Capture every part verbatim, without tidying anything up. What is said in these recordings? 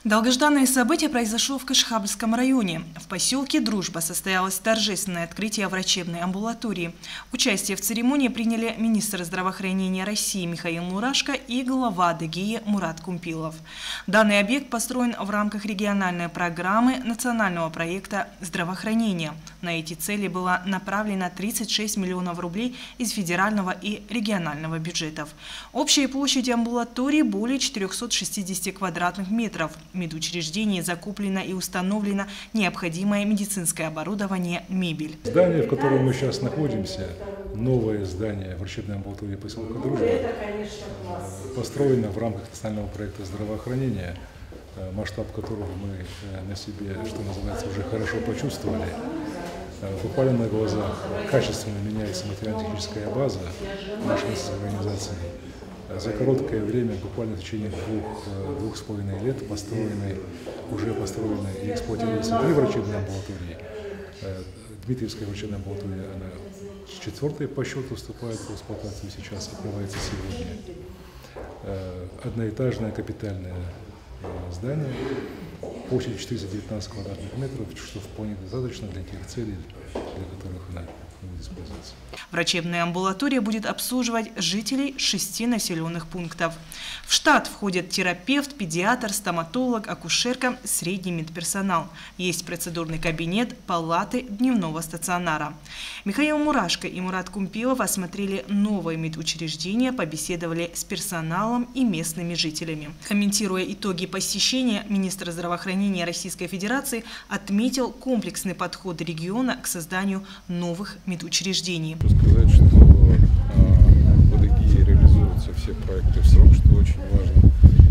Долгожданное событие произошло в Кашхабльском районе. В поселке Дружба состоялось торжественное открытие врачебной амбулатории. Участие в церемонии приняли министр здравоохранения России Михаил Мурашко и глава Адыгеи Мурат Кумпилов. Данный объект построен в рамках региональной программы национального проекта здравоохранения. На эти цели было направлено тридцать шесть миллионов рублей из федерального и регионального бюджетов. Общая площадь амбулатории более четырёхсот шестидесяти квадратных метров. В медучреждении закуплено и установлено необходимое медицинское оборудование, мебель. Здание, в котором мы сейчас находимся, новое здание врачебной амбулатории поселка Дружба, построено в рамках национального проекта здравоохранения, масштаб которого мы на себе, что называется, уже хорошо почувствовали. Буквально на глазах качественно меняется материально-техническая база нашей организации. За короткое время, буквально в течение двух, двух с половиной лет, построены, уже построены и эксплуатируются три врачебные амбулатории. Дмитриевская врачебная амбулатория, она четвертая по счету вступает в эксплуатацию, сейчас открывается сегодня. Одноэтажное капитальное здание, площадью четыреста девятнадцать квадратных метров, что вполне достаточно для тех целей, для которых она будет использоваться. Врачебная амбулатория будет обслуживать жителей шести населенных пунктов. В штат входят терапевт, педиатр, стоматолог, акушерка, средний медперсонал. Есть процедурный кабинет, палаты дневного стационара. Михаил Мурашко и Мурат Кумпилов осмотрели новое медучреждение, побеседовали с персоналом и местными жителями. Комментируя итоги посещения, министр здравоохранения Российской Федерации отметил комплексный подход региона к созданию новых медучреждений. Сказать, что в Адыгее реализуются все проекты в срок, что очень важно.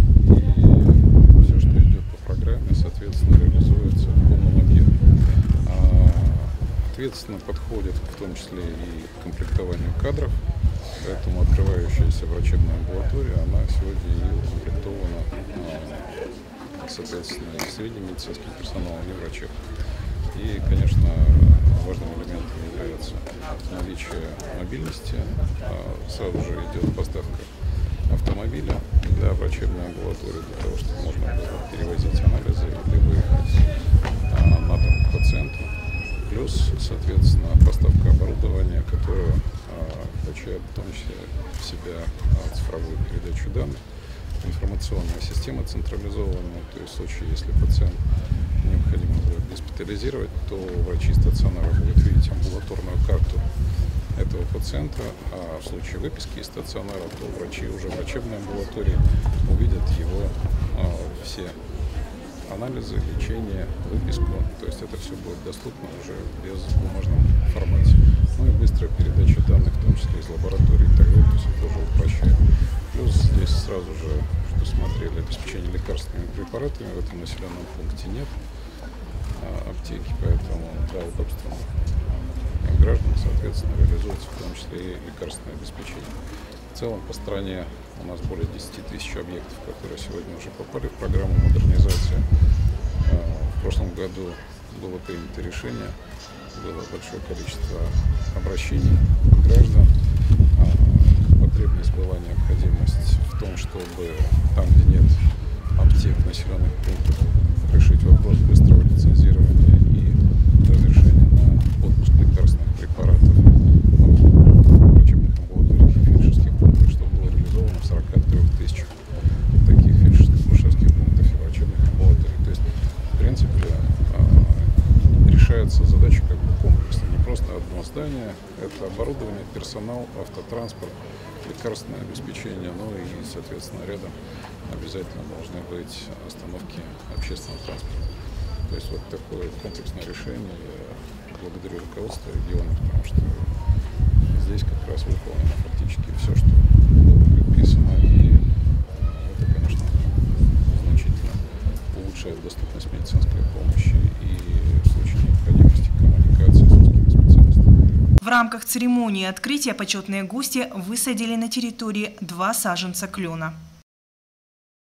И все, что идет по программе, соответственно, реализуется в полном объеме. Ответственно подходит в том числе и к комплектованию кадров, поэтому открывающаяся врачебная амбулатория, она сегодня и укомплектована, соответственно, и средним медицинским персоналом, и врачей. И, конечно, важным элементом является наличие мобильности. Сразу же идет поставка автомобиля для врачебной амбулатории, для того, чтобы можно было перевозить анализы или выехать на дом к пациенту. Плюс, соответственно, поставка оборудования, которое включает в том числе в себя цифровую передачу данных, информационная система централизованная, то есть в случае, если пациент необходимо будет госпитализировать, то врачи стационара будут видеть амбулаторную карту этого пациента, а в случае выписки из стационара, то врачи уже в врачебной амбулатории увидят его а, все анализы, лечение, выписку, то есть это все будет доступно уже без бумажном формате. Ну и быстрая передача данных, в том числе из лаборатории и так далее, то есть это тоже упрощает. Плюс здесь сразу же, что смотрели, обеспечение лекарственными препаратами в этом населенном пункте нет аптеки, поэтому для удобства граждан, соответственно, реализуется в том числе и лекарственное обеспечение. В целом по стране у нас более десяти тысяч объектов, которые сегодня уже попали в программу модернизации. В прошлом году было принято решение, было большое количество обращений граждан. Потребность была, необходимость в том, чтобы там, где нет аптек, населенных пунктов, решить вопрос быстрого лицензирования и разрешения на отпуск лекарственных препаратов в врачебных амбулаториях и фельдшерских пунктах, что было реализовано в сорока трёх тысячах таких фельдшерско-акушерских пунктов и врачебных амбулаторий. То есть, в принципе, решается задача как бы комплексно, не просто одно здание, это оборудование, персонал, автотранспорт, лекарственное обеспечение, ну и, соответственно, рядом обязательно должны быть остановки общественного транспорта. То есть вот такое комплексное решение. Я благодарю руководство региона, потому что здесь как раз выполнено фактически все, что было предписано, и это, конечно, значительно улучшает доступность медицинской помощи и в случае необходимости коммуникации с узкими специалистами. В рамках церемонии открытия почетные гости высадили на территории два саженца клена.